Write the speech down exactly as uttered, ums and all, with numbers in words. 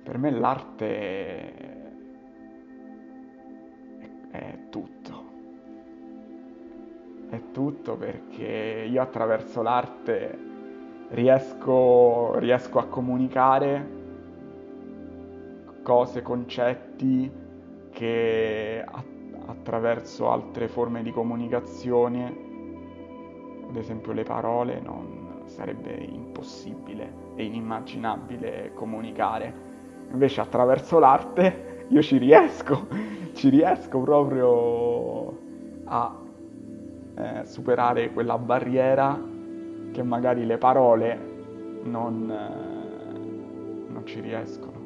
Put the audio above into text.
Per me l'arte è, è tutto, è tutto perché io attraverso l'arte riesco, riesco a comunicare cose, concetti che a- attraverso altre forme di comunicazione, ad esempio le parole, non sarebbe impossibile e inimmaginabile comunicare. Invece attraverso l'arte io ci riesco, ci riesco proprio a eh, superare quella barriera che magari le parole non, eh, non ci riescono.